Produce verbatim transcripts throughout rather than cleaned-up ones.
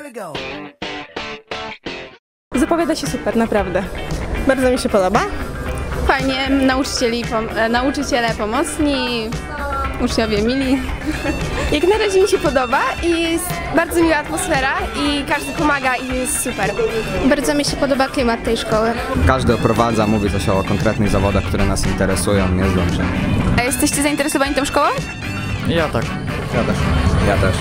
Zapowiada się super, naprawdę. Bardzo mi się podoba. Fajnie, nauczycieli, pom e, nauczyciele pomocni, uczniowie mili. Jak na razie mi się podoba i jest bardzo miła atmosfera i każdy pomaga i jest super. Bardzo mi się podoba klimat tej szkoły. Każdy oprowadza, mówi coś o konkretnych zawodach, które nas interesują, jest dobrze. A jesteście zainteresowani tą szkołą? Ja tak. Ja też. Ja też.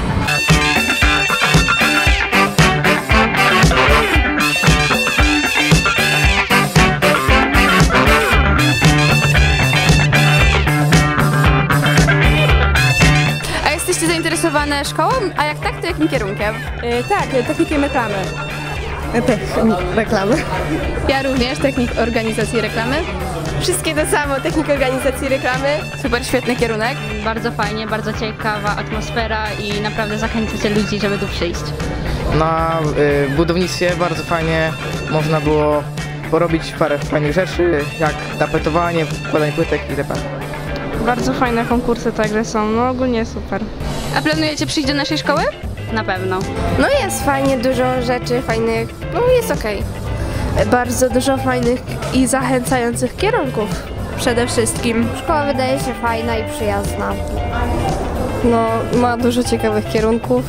Jesteście zainteresowane szkołą? A jak tak, to jakim kierunkiem? Yy, tak, technikiem reklamy. Technik reklamy. Ja również, technik organizacji reklamy. Wszystkie to samo, technik organizacji reklamy. Super, świetny kierunek. Bardzo fajnie, bardzo ciekawa atmosfera i naprawdę zachęcacie ludzi, żeby tu przyjść. Na y, budownictwie bardzo fajnie można było porobić parę fajnych rzeczy, jak tapetowanie, wkładanie płytek itp. Bardzo fajne konkursy także są, no ogólnie super. A planujecie przyjść do naszej szkoły? Na pewno. No jest fajnie, dużo rzeczy fajnych, no jest okej. Bardzo dużo fajnych i zachęcających kierunków przede wszystkim. Szkoła wydaje się fajna i przyjazna. No, ma dużo ciekawych kierunków.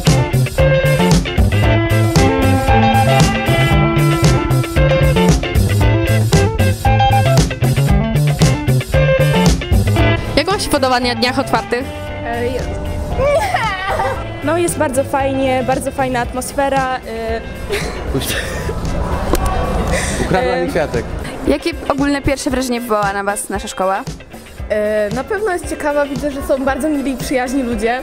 Jak wam się podoba na dniach otwartych? No jest bardzo fajnie, bardzo fajna atmosfera. Ukradła mi kwiatek. Jakie ogólne pierwsze wrażenie wywołała na was nasza szkoła? Na pewno jest ciekawa, widzę, że są bardzo mili i przyjaźni ludzie.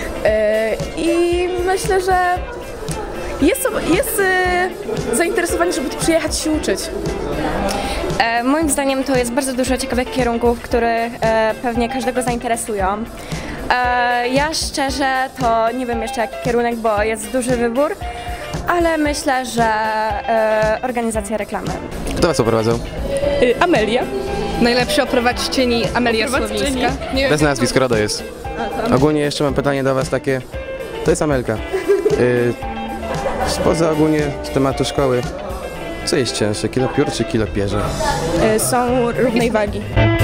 I myślę, że jest, jest zainteresowanie, żeby tu przyjechać i się uczyć. E, moim zdaniem to jest bardzo dużo ciekawych kierunków, które e, pewnie każdego zainteresują. E, ja szczerze to nie wiem jeszcze jaki kierunek, bo jest duży wybór, ale myślę, że e, organizacja reklamy. Kto was oprowadzał? Y, Amelia. Najlepsza oprowadźczyni Amelia Słowińska. Bez nazwisk, RODO jest. Ogólnie jeszcze mam pytanie do was takie, to jest Amelka. Yy, spoza ogólnie z tematu szkoły, co jest cięższe, kilo piór czy kilo pierze? Y, są równej wagi.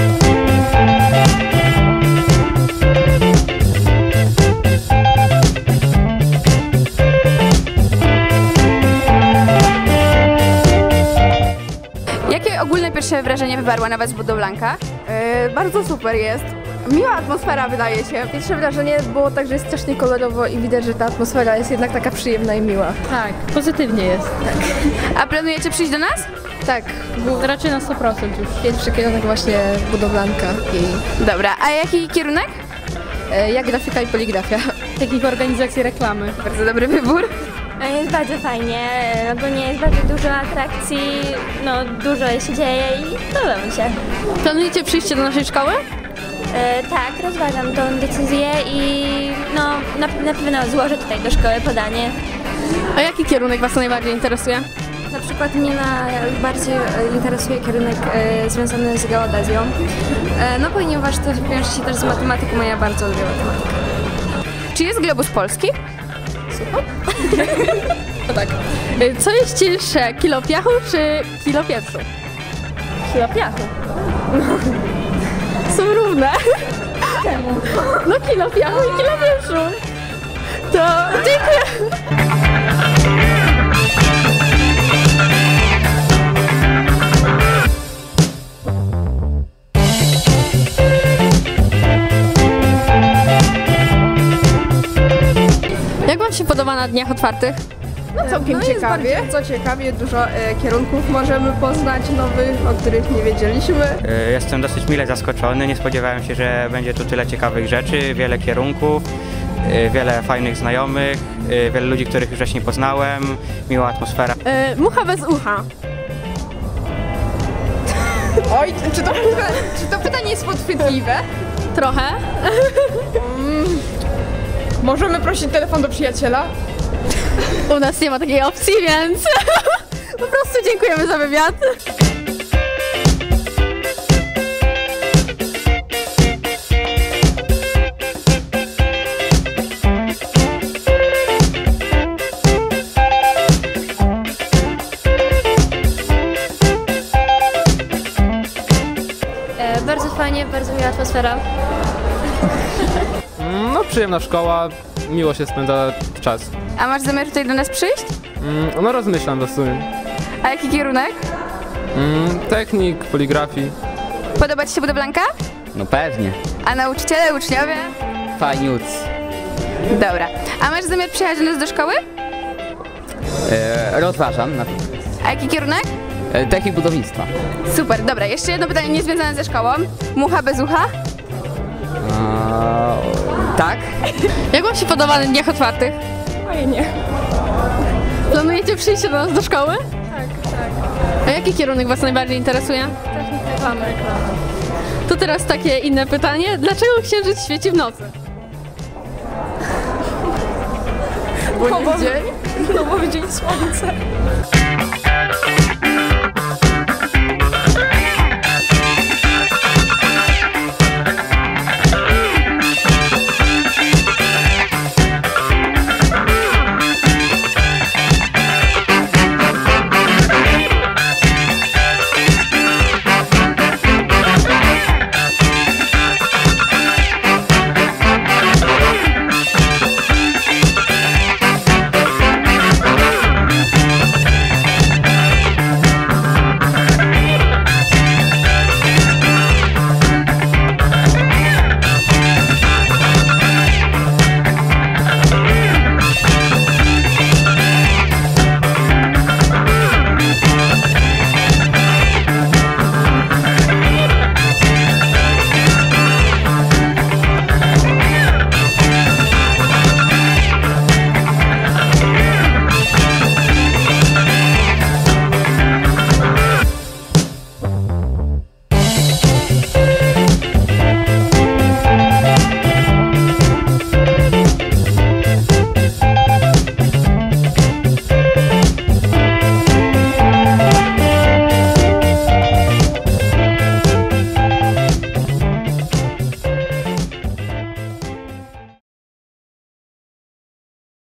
Jakie ogólne pierwsze wrażenie wywarła na was budowlanka? Yy, bardzo super jest. Miła atmosfera wydaje się. Pierwsze wrażenie było tak, że jest strasznie kolorowo i widać, że ta atmosfera jest jednak taka przyjemna i miła. Tak, pozytywnie jest. A planujecie przyjść do nas? Tak, Raczej na sto procent już. pierwszy kierunek właśnie budowlanka i Dobra, a jaki kierunek? yy, jak grafika i poligrafia. Takich organizacji reklamy. Bardzo dobry wybór. Jest bardzo fajnie, ogólnie jest bardzo dużo atrakcji, no dużo się dzieje i podoba mi się. Planujecie przyjście do naszej szkoły? E, tak, rozważam tą decyzję i no na, na pewno złożę tutaj do szkoły podanie. A jaki kierunek was najbardziej interesuje? Na przykład mnie najbardziej interesuje kierunek e, związany z geodezją, e, no ponieważ to wiąże się też z matematyką, a ja bardzo lubię matematykę. Czy jest globus polski? No tak. Co jest cięższe, kilo piachu czy kilo pieprzu? Kilo piachu. Są równe. No kilo piachu i kilo pieprzu. To dziękuję. Jak wam się podoba na dniach otwartych? No całkiem No ciekawie. Co ciekawie, dużo e, kierunków możemy poznać nowych, o których nie wiedzieliśmy. Jestem dosyć mile zaskoczony, nie spodziewałem się, że będzie tu tyle ciekawych rzeczy, wiele kierunków, wiele fajnych znajomych, wiele ludzi, których już wcześniej poznałem, miła atmosfera. E, mucha bez ucha. Oj, czy to, czy to pytanie jest podchwytliwe? Trochę. Mm, możemy prosić telefon do przyjaciela? U nas nie ma takiej opcji, więc po prostu dziękujemy za wywiad. atmosfera. No, przyjemna szkoła, miło się spędza czas. A masz zamiar tutaj do nas przyjść? No, rozmyślam do sumie. A jaki kierunek? Technik, poligrafii. Podoba ci się budowlanka? No pewnie. A nauczyciele, uczniowie? Fajniuc. Dobra. A masz zamiar przyjechać do nas do szkoły? E, rozważam. Na... A jaki kierunek? E, technik budownictwa. Super, dobra. Jeszcze jedno pytanie niezwiązane ze szkołą. Mucha bez ucha? A, tak? Jak wam się podoba na dniach otwartych? Fajnie. Planujecie przyjście do nas do szkoły? Tak, tak. A jaki kierunek was najbardziej interesuje? Technika reklamy. To teraz takie inne pytanie. Dlaczego księżyc świeci w nocy? Bo dzień? No bo dzień słońce.